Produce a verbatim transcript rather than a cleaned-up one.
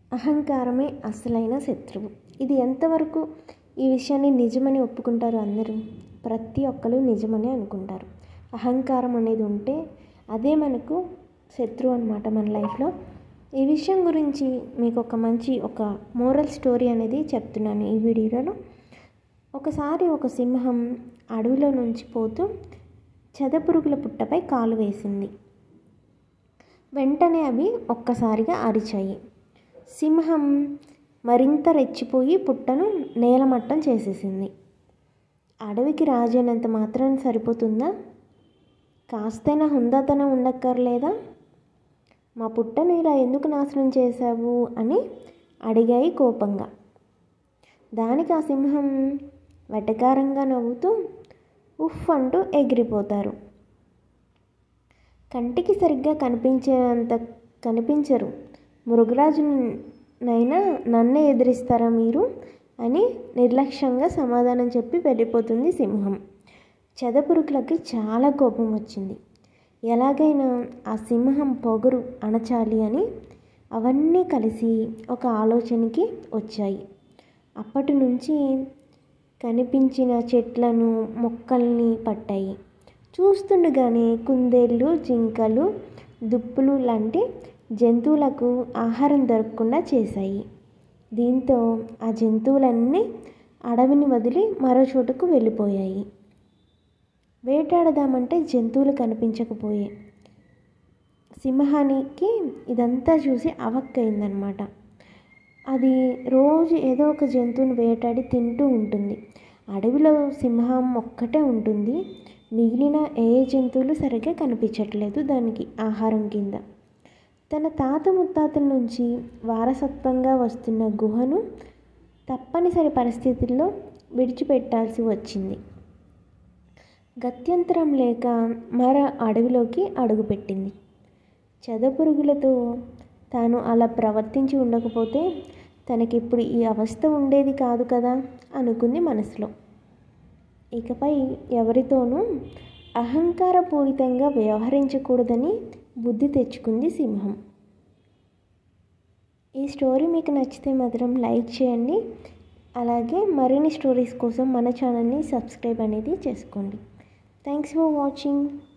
అహంకారమే అసలైన శత్రువు. ఇది ఎంతవరకు ఈ విషయాన్ని నిజమని ఒప్పుకుంటారు అందరూ? ప్రతి ఒక్కరు నిజమని అనుకుంటారు. అహంకారం అనేది ఉంటే అదే మనకు శత్రువు అన్నమాట మన లైఫ్లో. ఈ విషయం గురించి మీకు ఒక మంచి ఒక మోరల్ స్టోరీ అనేది చెప్తున్నాను ఈ వీడియోలో. ఒకసారి ఒక సింహం అడవిలో నుంచి పోతూ చెదపురుగుల పుట్టపై కాలు వేసింది. వెంటనే అవి ఒక్కసారిగా అరిచాయి. సింహం మరింత రెచ్చిపోయి పుట్టను నేలమట్టం చేసేసింది. అడవికి రాజైనంత మాత్రాన సరిపోతుందా? కాస్తైనా హుందాతనం ఉండక్కర్లేదా? మా పుట్టను ఇలా ఎందుకు నాశనం చేశావు అని అడిగాయి కోపంగా. దానికి ఆ సింహం వెటకారంగా నవ్వుతూ ఉఫ్ అంటూ ఎగిరిపోతారు. కంటికి సరిగ్గా కనిపించేంత కనిపించరు మృగరాజునైనా నన్నే ఎదిరిస్తారా మీరు అని నిర్లక్ష్యంగా సమాధానం చెప్పి వెళ్ళిపోతుంది సింహం. చెదపురుగులకి చాలా కోపం వచ్చింది. ఎలాగైనా ఆ సింహం పొగరు అణచాలి అని అవన్నీ కలిసి ఒక ఆలోచనకి వచ్చాయి. అప్పటి నుంచి కనిపించిన చెట్లను మొక్కల్ని పట్టాయి. చూస్తుండగానే కుందేళ్ళు, జింకలు, దుప్పులు లాంటి జంతువులకు ఆహారం దొరకకుండా చేశాయి. దీంతో ఆ జంతువులన్నీ అడవిని వదిలి మరో చోటుకు వెళ్ళిపోయాయి. వేటాడదామంటే జంతువులు కనిపించకపోయాయి. సింహానికి ఇదంతా చూసి అవక్కయిందనమాట. అది రోజు ఏదో ఒక జంతువుని వేటాడి తింటూ ఉంటుంది. అడవిలో సింహం ఒక్కటే ఉంటుంది. మిగిలిన ఏ జంతువులు సరిగ్గా కనిపించట్లేదు దానికి ఆహారం కింద. తన తాత ముత్తాతల నుంచి వారసత్వంగా వస్తున్న గుహను తప్పనిసరి పరిస్థితుల్లో విడిచిపెట్టాల్సి వచ్చింది. గత్యంతరం లేక మరో అడవిలోకి అడుగుపెట్టింది. చెదపురుగులతో తాను అలా ప్రవర్తించి ఉండకపోతే తనకిప్పుడు ఈ అవస్థ ఉండేది కాదు కదా అనుకుంది మనసులో. ఇకపై ఎవరితోనూ అహంకారపూరితంగా వ్యవహరించకూడదని బుద్ధి తెచ్చుకుంది సింహం. ఈ స్టోరీ మీకు నచ్చితే మాత్రం లైక్ చేయండి. అలాగే మరిన్ని స్టోరీస్ కోసం మన ఛానల్ని సబ్స్క్రైబ్ అనేది చేసుకోండి. Thanks for watching.